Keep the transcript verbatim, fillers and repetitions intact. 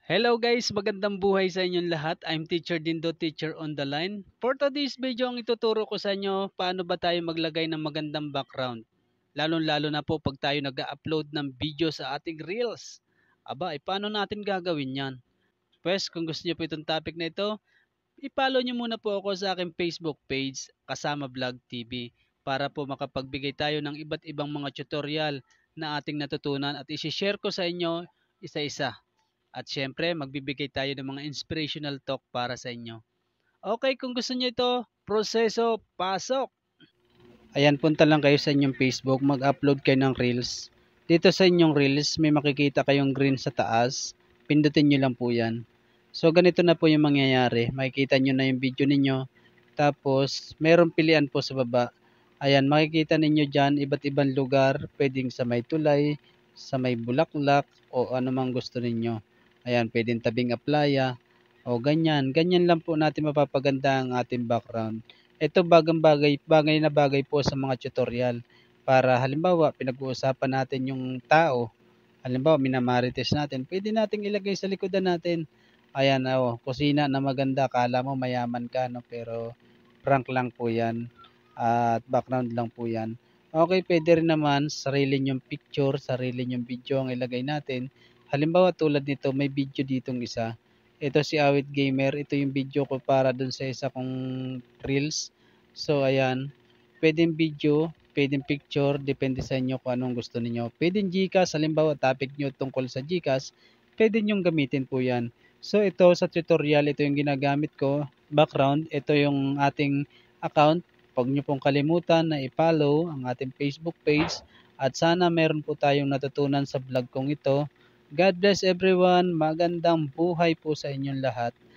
Hello guys, magandang buhay sa inyong lahat. I'm Teacher Dindo, Teacher on the line. For today's video, ang ituturo ko sa inyo, paano ba tayo maglagay ng magandang background. Lalo-lalo na po pag tayo nag-upload ng video sa ating Reels. Aba, eh, paano natin gagawin yan? Pues, kung gusto niyo po itong topic na ito, i-follow niyo muna po ako sa aking Facebook page, Kasama Vlog T V, para po makapagbigay tayo ng iba't ibang mga tutorial na ating natutunan at isi-share ko sa inyo isa-isa. At syempre, magbibigay tayo ng mga inspirational talk para sa inyo. Okay, kung gusto niyo ito, proseso, pasok! Ayan, punta lang kayo sa inyong Facebook, mag-upload kayo ng Reels. Dito sa inyong Reels, may makikita kayong green sa taas. Pindutin nyo lang po yan. So, ganito na po yung mangyayari. Makikita nyo na yung video ninyo. Tapos, merong pilian po sa baba. Ayan, makikita ninyo dyan, iba't ibang lugar. Pwedeng sa may tulay, sa may bulaklak, o anumang gusto ninyo. Ayan, pwedeng tabing aplaya, o ganyan. Ganyan lang po natin mapapaganda ang ating background. Ito bagang bagay, bagay na bagay po sa mga tutorial. Para halimbawa, pinag-uusapan natin yung tao. Halimbawa, minamarites natin. Pwede nating ilagay sa likodan natin. Ayan, oh, kusina na maganda. Kala mo mayaman ka, no? Pero prank lang po yan. At background lang po yan. Okay, pwede rin naman sarili nyong picture, sarili nyong video ang ilagay natin. Halimbawa tulad nito, may video ditong isa. Ito si Awit Gamer. Ito yung video ko para dun sa isa kong Reels. So, ayan. Pwedeng video, pwedeng picture. Depende sa inyo kung anong gusto niyo. Pwedeng Gcash. Halimbawa, topic nyo tungkol sa Gcash. Pwede nyong gamitin po yan. So, ito sa tutorial, ito yung ginagamit ko. Background, ito yung ating account. Huwag nyo pong kalimutan na i-follow ang ating Facebook page. At sana meron po tayong natutunan sa vlog kong ito. God bless everyone. Magandang buhay po sa inyong lahat.